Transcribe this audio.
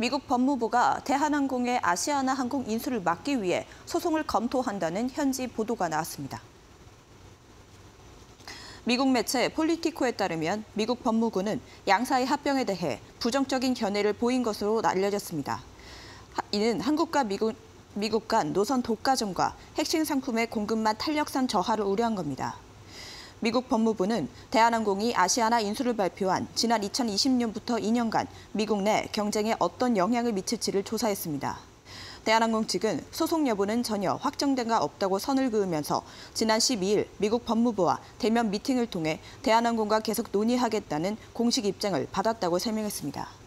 미국 법무부가 대한항공의 아시아나 항공 인수를 막기 위해 소송을 검토한다는 현지 보도가 나왔습니다. 미국 매체 폴리티코에 따르면 미국 법무부는 양사의 합병에 대해 부정적인 견해를 보인 것으로 알려졌습니다. 이는 한국과 미국 간 노선 독과점과 핵심 상품의 공급망 탄력성 저하를 우려한 겁니다. 미국 법무부는 대한항공이 아시아나 인수를 발표한 지난 2020년부터 2년간 미국 내 경쟁에 어떤 영향을 미칠지를 조사했습니다. 대한항공 측은 소송 여부는 전혀 확정된 바 없다고 선을 그으면서 지난 12일 미국 법무부와 대면 미팅을 통해 대한항공과 계속 논의하겠다는 공식 입장을 받았다고 설명했습니다.